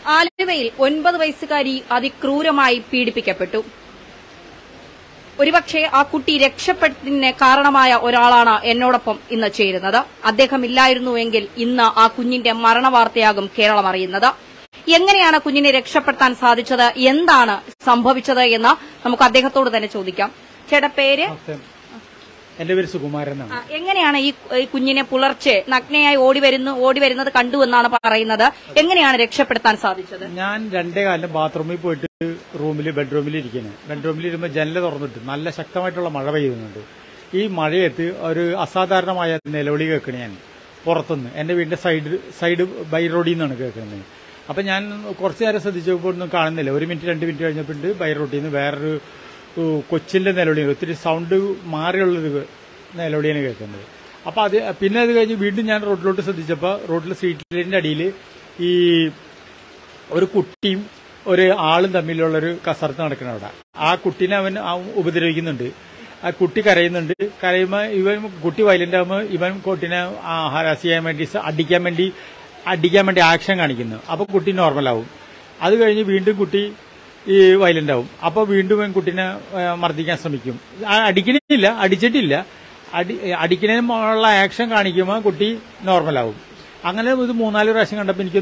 ആലുവയിൽ 9 വയസ്സുകാരി അതിക്രൂരമായി പീഡിപ്പിക്കപ്പെട്ടു. ഒരുപക്ഷെ ആ കുട്ടി രക്ഷപ്പെട്ടതിന് കാരണമായ ഒരാളാണ് എന്നോടൊപ്പം ഇന്ന് ചേരുന്നത്. അദ്ദേഹം ഇല്ലായിരുന്നുവെങ്കിൽ ഇന്ന് ആ കുഞ്ഞിന്റെ മരണവാർത്തയാകും കേരളം അറിയുന്നത്. എങ്ങനെയാണ് കുഞ്ഞിനെ രക്ഷപ്പെടുത്താൻ സാധിച്ചത്, എന്താണ് സംഭവിച്ചത് എന്ന് നമുക്ക് അദ്ദേഹത്തോട് തന്നെ ചോദിക്കാം. ചേട്ടാ, പേര്? എന്റെ പേര് സുകുമാരനാണ്. എങ്ങനെയാണ് ഈ കുഞ്ഞിനെ പുലർച്ചെ നഗ്നയായി ഓടി വരുന്നത് കണ്ടു എന്നാണ് പറയുന്നത്. എങ്ങനെയാണ് രക്ഷപ്പെടുത്താൻ സാധിച്ചത്? ഞാൻ 2:15 ബാത്റൂമിൽ പോയിട്ട് ബെഡ്റൂമിൽ ഇരിക്കുന്നത്. ബെഡ്റൂമിലിരുമ്പോൾ ജനൽ തുറന്നിട്ട് നല്ല ശക്തമായിട്ടുള്ള മഴ പെയ്യുന്നുണ്ട്. ഈ മഴയത്ത് ഒരു അസാധാരണമായ നിലവിളി കേൾക്കണേ ഞാൻ പുറത്തുനിന്ന്. എന്റെ വീടിന്റെ സൈഡ് ബൈ റോഡിൽ നിന്നാണ് കേൾക്കുന്നത്. അപ്പൊ ഞാൻ കുറച്ചു നേരം ശ്രദ്ധിച്ചപ്പോൾ ഒന്നും കാണുന്നില്ല. 1 മിനിറ്റ് 2 മിനിറ്റ് കഴിഞ്ഞപ്പോൾ ബൈ റോഡിൽ നിന്ന് വേറൊരു കൊച്ചിന്റെ നിലവിളിയാണ്, ഒത്തിരി സൗണ്ട് മാറിയുള്ളൊരു നിലവിളിയാണ് കേൾക്കുന്നത്. അപ്പൊ പിന്നെ അത് കഴിഞ്ഞ് വീണ്ടും ഞാൻ റോഡിലോട്ട് ശ്രദ്ധിച്ചപ്പോൾ റോഡിലെ സ്ട്രീറ്റ് ലൈറ്റിന്റെ അടിയിൽ ഈ ഒരു കുട്ടിയും ഒരു ആളും തമ്മിലുള്ളൊരു കസർത്ത് നടക്കണം അവിടെ. ആ കുട്ടീനെ അവൻ ഉപദ്രവിക്കുന്നുണ്ട്. ആ കുട്ടി കരയുന്നുണ്ട്. കരയുമ്പോൾ കുട്ടി വയലന്റ് ആകുമ്പോൾ ഇവൻ കുട്ടീനെ ഹരാസ് ചെയ്യാൻ വേണ്ടി അടിക്കാൻ വേണ്ടി ആക്ഷൻ കാണിക്കുന്നു. അപ്പൊ കുട്ടി നോർമലാവും. അത് കഴിഞ്ഞ് വീണ്ടും കുട്ടി ഈ വയലന്റ് ആവും. അപ്പൊ വീണ്ടും കുട്ടീനെ മർദ്ദിക്കാൻ ശ്രമിക്കും. അടിച്ചിട്ടില്ല, അടിക്കുന്നതിനുള്ള ആക്ഷൻ കാണിക്കുമ്പോൾ കുട്ടി നോർമലാവും. അങ്ങനെ ഇത് 3-4 പ്രാവശ്യം കണ്ടപ്പോൾ എനിക്ക്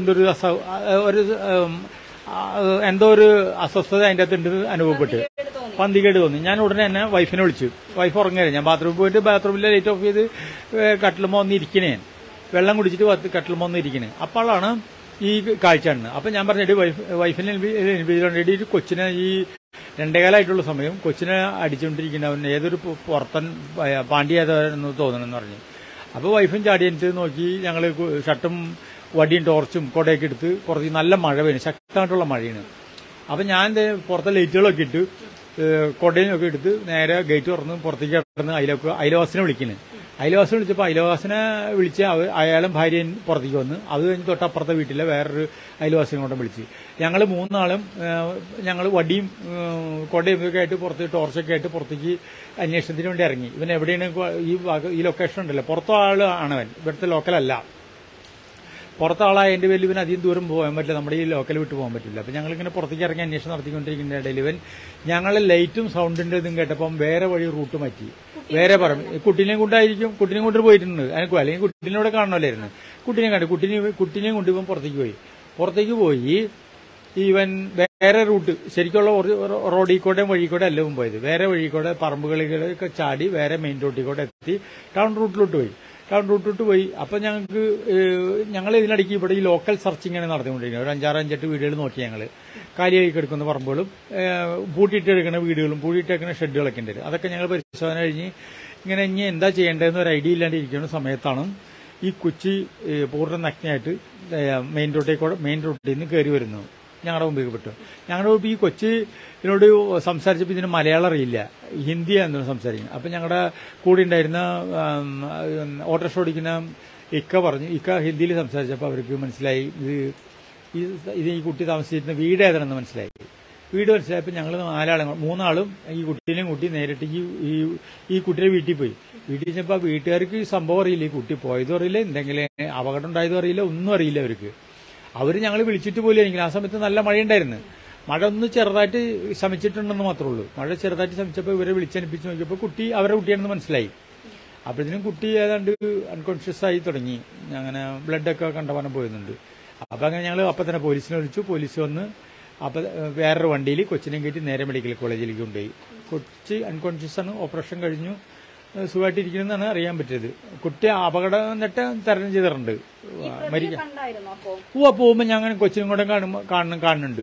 എന്തോ ഒരു അസ്വസ്ഥത അതിന്റെ അകത്ത് അനുഭവപ്പെട്ട് പന്തികേട് തോന്നി. ഞാൻ ഉടനെ തന്നെ വൈഫിനെ വിളിച്ചു. വൈഫ് ഉറങ്ങുകയാണ്. ഞാൻ ബാത്റൂമിൽ പോയിട്ട് ബാത്റൂമിലെ ലൈറ്റ് ഓഫ് ചെയ്ത് കട്ടിലുമ്പോൾ ഒന്ന് ഇരിക്കണേ, വെള്ളം കുടിച്ചിട്ട് കട്ടിലുമ്പോൾ ഒന്ന് ഇരിക്കണേ. അപ്പോഴാണ് ഈ കാഴ്ച കാണുന്നത്. അപ്പൊ ഞാൻ പറഞ്ഞിട്ട് വൈഫിനെ ഒരു കൊച്ചിനെ ഈ 2:15 സമയം കൊച്ചിനെ അടിച്ചുകൊണ്ടിരിക്കുന്നവൻ ഏതൊരു പുറത്തൻ പാണ്ഡ്യാതെന്ന് തോന്നണമെന്ന് പറഞ്ഞു. അപ്പൊ വൈഫും ചാടിയിട്ട് നോക്കി. ഞങ്ങള് ഷർട്ടും വടിയും ടോർച്ചും കൊടയൊക്കെ എടുത്ത് പുറത്ത് നല്ല മഴ പെയ്യുന്നു, ശക്തമായിട്ടുള്ള മഴയാണ്. അപ്പൊ ഞാൻ പുറത്തെ ലൈറ്റുകളൊക്കെ ഇട്ട് കൊടയും ഒക്കെ എടുത്ത് നേരെ ഗേറ്റ് തുറന്ന് പുറത്തേക്ക് കിടന്ന് അയൽവാസിനെ വിളിക്കുന്നത്. അയൽവാസിനെ വിളിച്ചപ്പോൾ അയൽവാസിനെ വിളിച്ച് അയാളും ഭാര്യയും പുറത്തേക്ക് വന്ന്. അത് കഴിഞ്ഞ് തൊട്ടപ്പുറത്തെ വീട്ടിലെ വേറൊരു അയൽവാസിനെ കൊണ്ട് വിളിച്ച് ഞങ്ങൾ 3 ആളും ഞങ്ങൾ വടിയും കൊടയും ഒക്കെ ആയിട്ട് പുറത്ത് ടോർച്ചൊക്കെ ആയിട്ട് പുറത്തേക്ക് അന്വേഷണത്തിന് വേണ്ടി ഇറങ്ങി. ഇവൻ എവിടെയാണ് ഈ ലൊക്കേഷൻ ഉണ്ടല്ലോ, പുറത്തെ ആളാണവൻ, ഇവിടുത്തെ ലോക്കലല്ല. പുറത്തെ ആളായതിന്റെ പേരിൽ ഇവൻ അധികം ദൂരം പോകാൻ പറ്റില്ല, നമ്മുടെ ഈ ലോക്കൽ വിട്ട് പോകാൻ പറ്റില്ല. അപ്പൊ ഞങ്ങളിങ്ങനെ പുറത്തേക്ക് ഇറങ്ങി അന്വേഷണം നടത്തിക്കൊണ്ടിരിക്കുന്ന ഇടയിൽ ഇവൻ ഞങ്ങളെ ലൈറ്റും സൗണ്ടിന്റെ ഇതും കേട്ടപ്പം വേറെ വഴി റൂട്ട് മാറ്റി. വേറെ പറഞ്ഞു കുട്ടീനെയും കൊണ്ടായിരിക്കും, കുട്ടീനെയും കൊണ്ട് പോയിട്ടുണ്ട് എനിക്ക്, അല്ലെങ്കിൽ കുട്ടീനോടെ കാണണമല്ലായിരുന്നു. കുട്ടീനെ കണ്ടു. കുട്ടീനെയും കൊണ്ട് ഇവൻ പുറത്തേക്ക് പോയി ഇവൻ വേറെ റൂട്ട്, ശരിക്കുള്ള റോഡിൽ കൂടെ വഴിക്കൂടെ അല്ല ഇവൻ പോയത്. വേറെ വഴിക്കൂടെ പറമ്പുകളിലൊക്കെ ചാടി വേറെ മെയിൻ റോഡിൽ കൂടെ എത്തി ടൗൺ റൂട്ടിലോട്ട് പോയി. അപ്പൊ ഞങ്ങൾ ഇതിനിടയ്ക്ക് ഇവിടെ ഈ ലോക്കൽ സെർച്ചിങ്ങനെ നടത്തിക്കൊണ്ടിരിക്കുന്നത്. ഒരു 5-6-5-8 വീടുകൾ നോക്കി ഞങ്ങൾ. കാലിയായി കിടക്കുന്ന പറമ്പുകളും പൂട്ടിയിട്ട് എടുക്കുന്ന വീടുകളും പൂട്ടിയിട്ടേക്കുന്ന ഷെഡുകളൊക്കെ ഉണ്ട്. അതൊക്കെ ഞങ്ങൾ പരിശോധന കഴിഞ്ഞ് ഇനി എന്താ ചെയ്യേണ്ടതെന്ന് ഒരു ഐഡിയ ഇല്ലാണ്ടിരിക്കുന്ന സമയത്താണ് ഈ കൊച്ചി പൂർണ്ണ നഗ്നയായിട്ട് മെയിൻ റോഡിൽ നിന്ന് കയറി വരുന്നത്. ഞങ്ങളുടെ മുമ്പിൽ പെട്ടു. ഞങ്ങളുടെ മുമ്പ് ഈ കൊച്ചിനോട് സംസാരിച്ചപ്പോൾ ഇതിന് മലയാളം അറിയില്ല, ഹിന്ദിയാണ് സംസാരിക്കുന്നത്. അപ്പം ഞങ്ങളുടെ കൂടെ ഉണ്ടായിരുന്ന ഓട്ടോറിക്ഷ ഓടിക്കുന്ന ഇക്ക ഹിന്ദിയിൽ സംസാരിച്ചപ്പോൾ അവർക്ക് മനസ്സിലായി ഇത് ഈ കുട്ടി താമസിച്ചിരുന്ന വീട് ഏതാണെന്ന് മനസ്സിലായി. വീട് മനസ്സിലായപ്പോൾ ഞങ്ങൾ 3 ആളും ഈ കുട്ടീനെയും കൂട്ടി നേരിട്ട് ഈ കുട്ടിയുടെ വീട്ടിൽ പോയി. വീട്ടിൽ ചെന്നപ്പോൾ വീട്ടുകാർക്ക് ഈ സംഭവം അറിയില്ല, ഈ കുട്ടി പോയതും അറിയില്ല, എന്തെങ്കിലും അപകടം ഉണ്ടായതും അറിയില്ല, ഒന്നും അറിയില്ല അവർക്ക്. ഞങ്ങൾ വിളിച്ചിട്ട് പോലും എനിക്ക് ആ സമയത്ത് നല്ല മഴയുണ്ടായിരുന്നു. മഴ ഒന്ന് ചെറുതായിട്ട് ശമിച്ചിട്ടുണ്ടെന്ന് മാത്രമേ ഉള്ളൂ. മഴ ചെറുതായിട്ട് ശമിച്ചപ്പോൾ ഇവരെ വിളിച്ചനുപ്പിച്ച് നോക്കിയപ്പോൾ കുട്ടി അവരുടെ കുട്ടിയാണെന്ന് മനസ്സിലായി. അപ്പോഴത്തേനും കുട്ടി ഏതാണ്ട് അൺകോൺഷ്യസ് ആയി തുടങ്ങി. അങ്ങനെ ബ്ലഡൊക്കെ കണ്ടമാനം പോയിരുന്നുണ്ട്. അപ്പം അങ്ങനെ ഞങ്ങൾ അപ്പം തന്നെ പോലീസിനെ വിളിച്ചു. പോലീസ് വന്ന് അപ്പം വേറൊരു വണ്ടിയിൽ കൊച്ചിനെ കയറ്റി നേരെ മെഡിക്കൽ കോളേജിലേക്ക് കൊണ്ടുപോയി. കൊച്ചി അൺകോൺഷ്യസ് ആണ്, ഓപ്പറേഷൻ കഴിഞ്ഞു, സുഖമായിട്ടിരിക്കുന്നതെന്നാണ് അറിയാൻ പറ്റിയത്. കുട്ടി അപകടം എന്നിട്ട് തരണം ചെയ്തിട്ടുണ്ട്. പോകുമ്പോ ഞങ്ങൾ കൊച്ചിനും കൂടെ കാണുന്നുണ്ട്.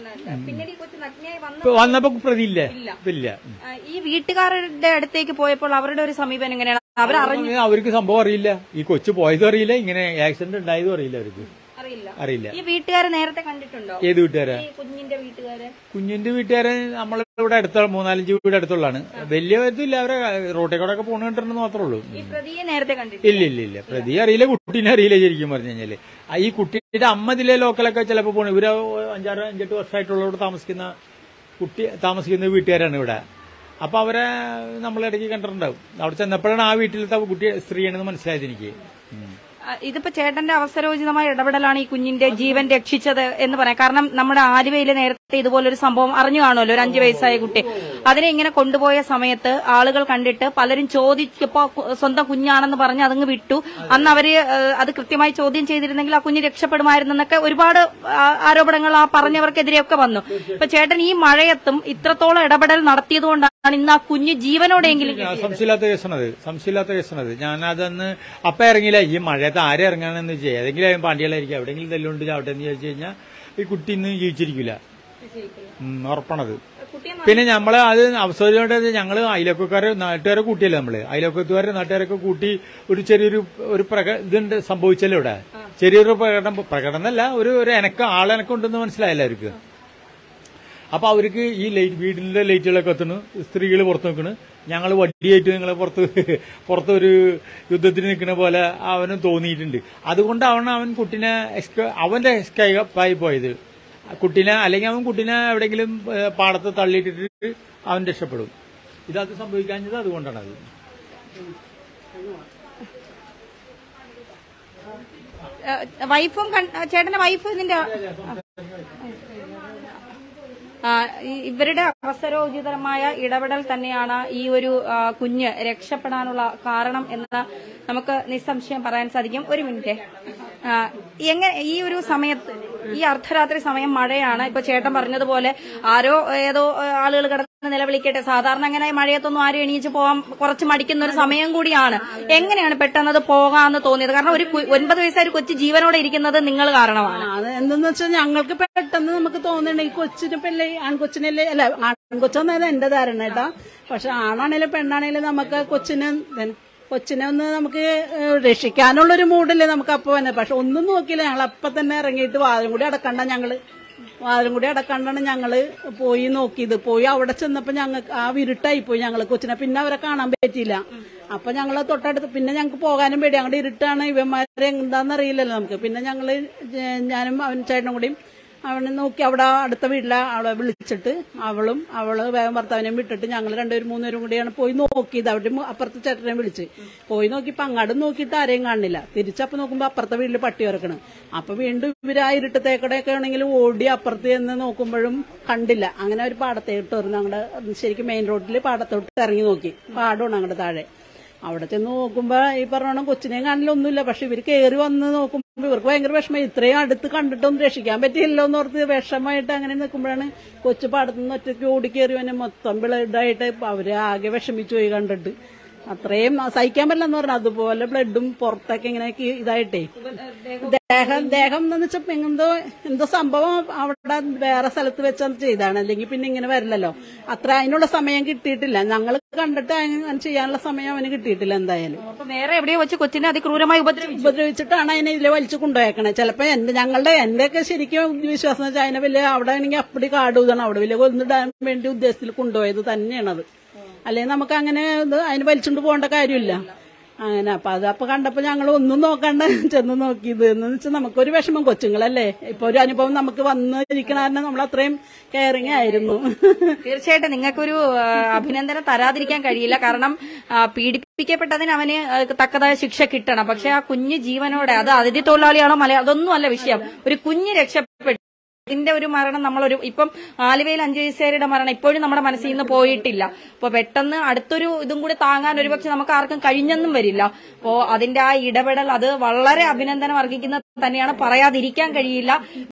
വന്നപ്പോ പ്രതിയില്ല. ഈ വീട്ടുകാരുടെ അടുത്തേക്ക് പോയപ്പോൾ അവരുടെ ഒരു സമീപനം എങ്ങനെയാണ്? അവർക്ക് സംഭവം അറിയില്ല, ഈ കൊച്ചു പോയതും അറിയില്ല, ഇങ്ങനെ ആക്സിഡന്റ് ഉണ്ടായതും അറിയില്ല. അവർക്ക് അറിയില്ല. ഈ വീട്ടുകാരെ നേരത്തെ കണ്ടിട്ടുണ്ടോ? ഏത് വീട്ടുകാരെ? കുഞ്ഞിന്റെ വീട്ടുകാരെ നമ്മളിവിടെ അടുത്ത 3-4 വീട് അടുത്തുള്ളതാണ്. വലിയ ഇതില്ല, അവരെ റോട്ടിൽ കൂടെ ഒക്കെ പോണ കണ്ടിട്ടുണ്ടെന്ന് മാത്രമേ ഉള്ളൂ. ഇല്ല. പ്രതിയെ അറിയില്ല, കുട്ടീനെ അറിയില്ല. ശരിക്കും പറഞ്ഞു കഴിഞ്ഞാല് ഈ കുട്ടിയുടെ അമ്മ ഇതിലെ ലോക്കലൊക്കെ ചിലപ്പോൾ പോണു. ഇവര് 5-6-5-8 വർഷമായിട്ടുള്ളവരോട് താമസിക്കുന്ന വീട്ടുകാരാണ് ഇവിടെ. അപ്പൊ അവരെ നമ്മളിടയ്ക്ക് കണ്ടിട്ടുണ്ടാവും. അവിടെ ചെന്നപ്പോഴാണ് ആ വീട്ടിലത്തെ കുട്ടി സ്ത്രീയാണെന്ന് മനസ്സിലായത് എനിക്ക്. ഇതിപ്പോ ചേട്ടന്റെ അവസരോചിതമായ ഇടപെടലാണ് ഈ കുഞ്ഞിന്റെ ജീവൻ രക്ഷിച്ചത് എന്ന് പറയാം. കാരണം നമ്മുടെ ആലുവയിൽ നേരത്തെ ഇതുപോലൊരു സംഭവം അറിഞ്ഞു കാണുമല്ലോ, ഒരു 5 വയസ്സായ കുട്ടി. അതിനെ ഇങ്ങനെ കൊണ്ടുപോയ സമയത്ത് ആളുകൾ കണ്ടിട്ട് പലരും ചോദിച്ചപ്പോ സ്വന്തം കുഞ്ഞാണെന്ന് പറഞ്ഞ് അതങ്ങ് വിട്ടു. അന്ന് അവര് അത് കൃത്യമായി ചോദ്യം ചെയ്തിരുന്നെങ്കിൽ ആ കുഞ്ഞ് രക്ഷപ്പെടുമായിരുന്നെന്നൊക്കെ ഒരുപാട് ആരോപണങ്ങൾ ആ പറഞ്ഞവർക്കെതിരെയൊക്കെ വന്നു. ഇപ്പൊ ചേട്ടൻ ഈ മഴയത്തും ഇത്രത്തോളം ഇടപെടൽ നടത്തിയതുകൊണ്ടാണ് ഇന്ന് ആ കുഞ്ഞ് ജീവനോടെയെങ്കിലും സംശയമില്ലാത്ത കേസണത്. ഞാനതന്ന് അപ്പം ഇറങ്ങിയില്ല. ഈ മഴയത്ത് ആരെ ഇറങ്ങാനെന്ന് വെച്ചാൽ ഏതെങ്കിലും പാണ്ടികളായിരിക്കും, എവിടെയെങ്കിലും തെല്ലുകൊണ്ട് ചാവട്ടെ എന്ന് ചോദിച്ചു കഴിഞ്ഞാൽ ഈ കുട്ടി ഇന്ന് ജീവിച്ചിരിക്കില്ല, ഉറപ്പണത്. പിന്നെ നമ്മള് അത് അവസരം ഞങ്ങള് അയലൊക്കാരെ നാട്ടുകാരെ കൂട്ടിയല്ലേ, നമ്മള് അയലൊക്കത്തുകാരെ നാട്ടുകാരൊക്കെ കൂട്ടി ഒരു ചെറിയൊരു ഇതുണ്ട് സംഭവിച്ചല്ലോ ഇവിടെ. ചെറിയൊരു പ്രകടനമല്ല, ഒരു ആളെനക്കം ഉണ്ടെന്ന് മനസ്സിലായല്ലോ അവർക്ക്. അപ്പൊ അവർക്ക് ഈ വീടിന്റെ ലൈറ്റുകളൊക്കെ എത്തുന്നു, സ്ത്രീകൾ പുറത്ത് നിൽക്കണ്, ഞങ്ങൾ വടിയായിട്ട് നിങ്ങളെ പുറത്ത് ഒരു യുദ്ധത്തിന് നിൽക്കുന്ന പോലെ അവനും തോന്നിയിട്ടുണ്ട്. അതുകൊണ്ടാണ് അവൻ കുട്ടീനെ അവന്റെ എസ്കേപ്പായി പോയത്. കുട്ടീനെ അല്ലെങ്കിൽ അവൻ കുട്ടീനെ എവിടെയെങ്കിലും പാടത്ത് തള്ളിയിട്ടിട്ട് അവൻ രക്ഷപ്പെടും. ഇതത് സംഭവിക്കാഞ്ഞത് അതുകൊണ്ടാണത്. വൈഫും ചേട്ടന്റെ വൈഫ് ഇതിന്റെ ഇവരുടെ അവസരോചിതമായ ഇടപെടൽ തന്നെയാണ് ഈ ഒരു കുഞ്ഞ് രക്ഷപ്പെടാനുള്ള കാരണം എന്ന് നമുക്ക് നിസ്സംശയം പറയാൻ സാധിക്കും. ഒരു മിനിറ്റ്, എങ്ങനെ ഈ ഒരു സമയത്ത്, ഈ അർദ്ധരാത്രി സമയം മഴയാണ്. ഇപ്പൊ ചേട്ടൻ പറഞ്ഞതുപോലെ ആരോ ഏതോ ആളുകൾ കിടന്ന് നിലവിളിക്കട്ടെ, സാധാരണ അങ്ങനെ മഴയത്തൊന്നും ആരും എണീച്ച് പോകാൻ കുറച്ച് മടിക്കുന്ന ഒരു സമയം കൂടിയാണ്. എങ്ങനെയാണ് പെട്ടെന്ന് അത് പോകാന്ന് തോന്നിയത്? കാരണം ഒരു 9 വയസ്സായ ഒരു കൊച്ചു ജീവനോടെ ഇരിക്കുന്നത് നിങ്ങൾ കാരണമാണ്. അത് എന്തെന്ന് വെച്ചാൽ ഞങ്ങൾക്ക് പെട്ടെന്ന് നമുക്ക് തോന്നണേ ഈ കൊച്ചിനെ പെല്ലേ ആൺകൊച്ചിനല്ലേ, അല്ല ആൺകൊച്ചെന്നത് എന്റെ ധാരണ കേട്ടാ. പക്ഷെ ആണാണേലും പെണ്ണാണേലും നമുക്ക് കൊച്ചിനെ ഒന്ന് നമുക്ക് രക്ഷിക്കാനുള്ളൊരു മൂഡില്ലേ നമുക്ക് അപ്പൊ തന്നെ. പക്ഷെ ഒന്നും നോക്കിയില്ല, ഞങ്ങൾ അപ്പൊ തന്നെ ഇറങ്ങിയിട്ട് വാതിലും കൂടി അടക്കണ്ടാണ് ഞങ്ങള് പോയി നോക്കിയത്. പോയി അവിടെ ചെന്നപ്പോ ഞങ്ങൾക്ക് ആ വിരുട്ടായി പോയി ഞങ്ങള് കൊച്ചിനെ. പിന്നെ അവരെ കാണാൻ പറ്റിയില്ല. അപ്പൊ ഞങ്ങള് തൊട്ടടുത്ത് പിന്നെ ഞങ്ങൾക്ക് പോകാനും പേടി, ഞങ്ങളുടെ ഇരുട്ടാണ്, ഇവന്മാരെ എന്താണെന്നറിയില്ലല്ലോ നമുക്ക്. പിന്നെ ഞങ്ങള് ഞാനും അവൻ ചേട്ടനും കൂടിയും അവനെ നോക്കി അവിടെ അടുത്ത വീട്ടിലെ അവളെ വിളിച്ചിട്ട് അവള് വേഗം ഭർത്താവിനെയും വിട്ടിട്ട് ഞങ്ങൾ 2-3 പേരും കൂടിയാണ് പോയി നോക്കിയത്. അവിടെ അപ്പുറത്തെ ചേട്ടനെ വിളിച്ച് പോയി നോക്കിയപ്പോ അങ്ങാടും നോക്കിയിട്ട് ആരെയും കാണില്ല. തിരിച്ചപ്പോ നോക്കുമ്പോ അപ്പുറത്തെ വീട്ടിൽ പട്ടി ഇറക്കണം. അപ്പൊ വീണ്ടും ഇവര് ആ ഇരുട്ടത്തേക്കടെയൊക്കെ ആണെങ്കിൽ ഓടി അപ്പുറത്ത് ചെന്ന് നോക്കുമ്പോഴും കണ്ടില്ല. അങ്ങനെ ഒരു പാടത്തേട്ട് വരും, ഞങ്ങളുടെ ശരിക്കും മെയിൻ റോഡിൽ പാടത്തോട്ട് ഇറങ്ങി നോക്കി, പാടമാണ് അങ്ങോട്ട് താഴെ. അവിടെ ചെന്ന് നോക്കുമ്പോ ഈ പറഞ്ഞോണം കൊച്ചിനെയും കാണില്ല, ഒന്നുമില്ല. പക്ഷെ ഇവര് കയറി വന്ന് നോക്കുമ്പോ ഇവർക്ക് ഭയങ്കര വിഷമം, ഇത്രയും അടുത്ത് കണ്ടിട്ടൊന്നും രക്ഷിക്കാൻ പറ്റിയില്ലോ എന്ന് ഓർത്ത് വിഷമമായിട്ട് അങ്ങനെ നിൽക്കുമ്പോഴാണ് കൊച്ചു പാടത്തുനിന്ന് ഒറ്റയ്ക്ക് ഓടിക്കേറി വന്നെ മൊത്തം ബ്ലഡായിട്ട് അവര് ആകെ വിഷമിച്ചു പോയി കണ്ടിട്ട്. അത്രയും സഹിക്കാൻ പറ്റില്ലെന്ന് പറഞ്ഞു. അതുപോലെ ബ്ലഡും പുറത്തൊക്കെ ഇങ്ങനെ ഇതായിട്ടേ ദേഹം എന്ന് വെച്ചാൽ എന്തോ സംഭവം അവിടെ വേറെ സ്ഥലത്ത് വെച്ചാൽ ചെയ്താണ്, അല്ലെങ്കിൽ പിന്നെ ഇങ്ങനെ വരില്ലല്ലോ. അത്ര അതിനുള്ള സമയം കിട്ടിയിട്ടില്ല, ഞങ്ങൾ കണ്ടിട്ട് ചെയ്യാനുള്ള സമയം അവന് കിട്ടിയിട്ടില്ല എന്തായാലും. വേറെ എവിടെയോ വെച്ച് കൊച്ചിനെ അതിക്രൂരമായി ഉപദ്രവിച്ചിട്ടാണ് അതിനെ ഇതിലെ വലിച്ചു കൊണ്ടുപോയേക്കണേ. ചിലപ്പോ എന്റെയൊക്കെ ശരിക്കും വിശ്വാസം വെച്ചാൽ അതിനെ വലിയ അവിടെ ആണെങ്കിൽ അപ്പടി കാടുതാണ്, അവിടെ വലിയ കൊന്നിടാൻ വേണ്ടി ഉദ്ദേശത്തിൽ കൊണ്ടുപോയത് തന്നെയാണത്. അല്ലെങ്കിൽ നമുക്ക് അങ്ങനെ അതിന് വലിച്ചുകൊണ്ട് പോകേണ്ട കാര്യമില്ല. അങ്ങനെ അപ്പൊ കണ്ടപ്പോ ഞങ്ങൾ ഒന്നും നോക്കാണ്ട് ചെന്ന് നോക്കിയത് എന്ന് വെച്ചാൽ നമുക്കൊരു വിഷമം, കൊച്ചുങ്ങളല്ലേ. ഇപ്പൊ ഒരു അനുഭവം നമുക്ക് വന്നിരിക്കണ കാരണം നമ്മൾ അത്രയും കെയറിങ് ആയിരുന്നു. തീർച്ചയായിട്ടും നിങ്ങൾക്കൊരു അഭിനന്ദനം തരാതിരിക്കാൻ കഴിയില്ല. കാരണം പീഡിപ്പിക്കപ്പെട്ടതിന് അവന് തക്കതായ ശിക്ഷ കിട്ടണം. പക്ഷെ ആ കുഞ്ഞ് ജീവനോടെ, അത് അതിഥി തൊഴിലാളിയാണോ അതൊന്നും അല്ല വിഷയം, ഒരു കുഞ്ഞ് രക്ഷപ്പെട്ടു. ഇതിന്റെ ഒരു മരണം ഇപ്പം ആലുവയിൽ 5 വയസ്സുകാരുടെ മരണം ഇപ്പോഴും നമ്മുടെ മനസ്സിൽ നിന്ന് പോയിട്ടില്ല. അപ്പൊ പെട്ടെന്ന് അടുത്തൊരു ഇതും കൂടി താങ്ങാൻ ഒരുപക്ഷെ നമുക്ക് ആർക്കും കഴിഞ്ഞെന്നും വരില്ല. അപ്പോ അതിന്റെ ആ ഇടപെടൽ അത് വളരെ അഭിനന്ദനം അർഹിക്കുന്നത് തന്നെയാണ്, പറയാതിരിക്കാൻ കഴിയില്ല.